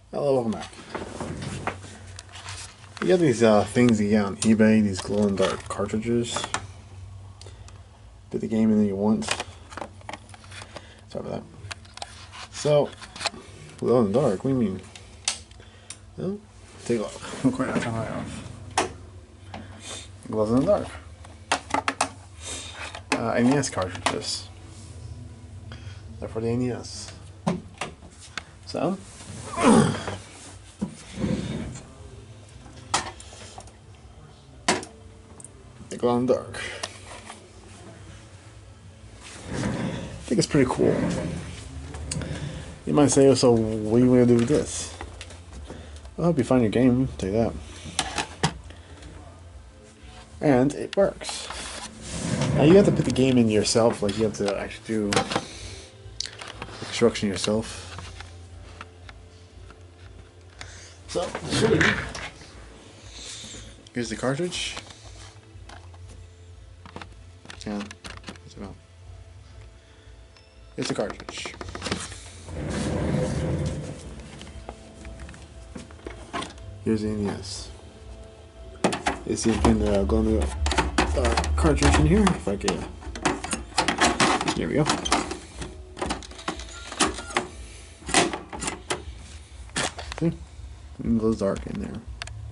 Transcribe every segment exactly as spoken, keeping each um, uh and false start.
Hello, welcome back. You got these uh, things you get on eBay, these glow-in-the-dark cartridges. Put the game in that you want. Sorry about that. So, glow-in-the-dark, what do you mean? Well, take a look. Look right now, turn my off. Glow-in-the-dark. Uh, N E S cartridges. They're for the N E S. So, they glow in the dark. I think it's pretty cool. You might say, so what are you going to do with this? Well, I hope you find your game, I'll tell you that. And it works. Now you have to put the game in yourself, like you have to actually do the construction yourself. So, I'll show you. Here's the cartridge. Yeah, it's about. Here's the cartridge. Here's the N E S. You see, you can uh, go in the uh, cartridge in here. If I can. Here we go. See? It glows dark in there.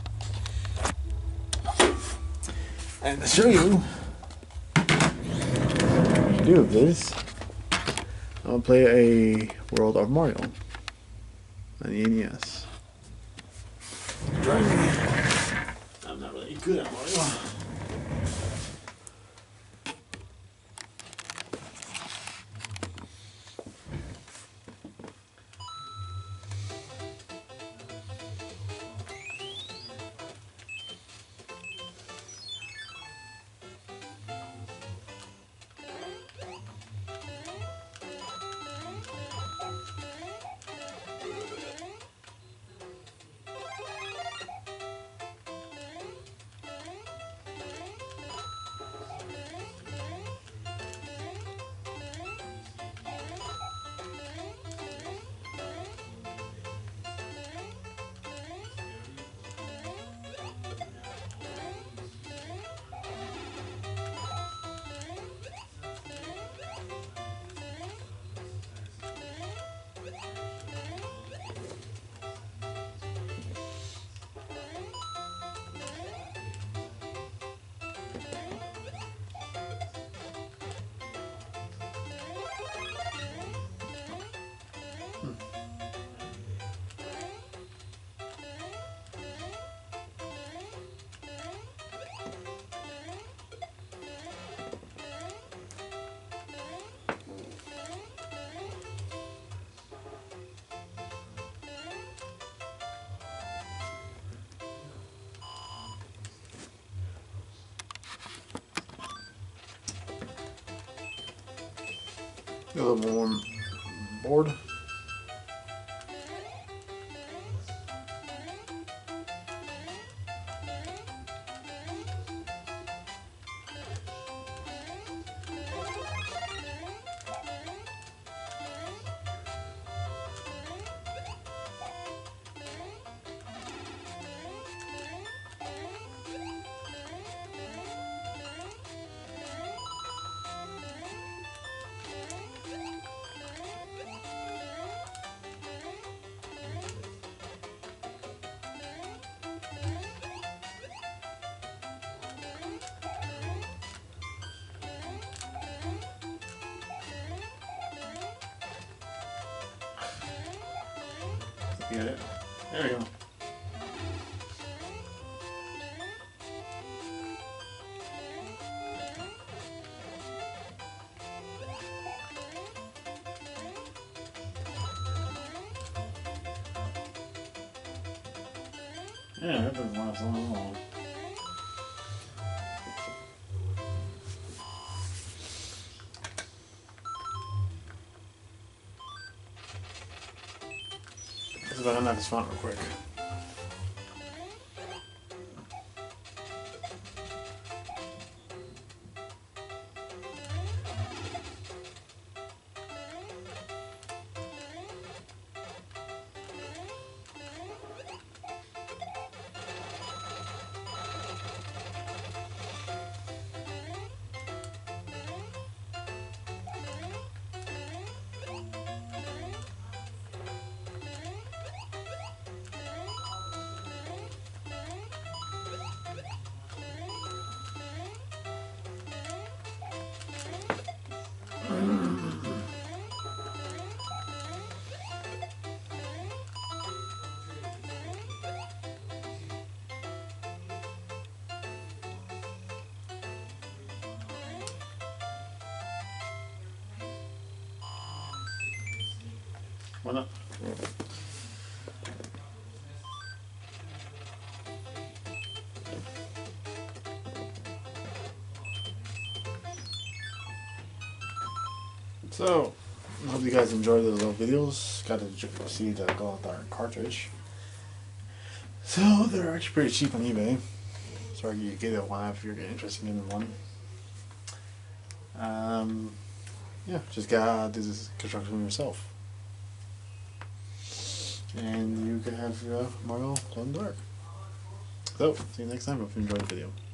And to show you what you do with this, I'll play a World of Mario on the N E S. I'm not really good at Mario. A little more board. Get it? There we go. Yeah, that doesn't last long at all. Let's go unlock this font real quick. Why not? So, I hope you guys enjoyed the little videos. Got to see the glow dark cartridge. So, they're actually pretty cheap on eBay. So, you get it one if you're interested in one. Um, yeah, just gotta do this construction yourself. And you can have uh, Mario glow in the dark. So, see you next time. Hope you enjoyed the video.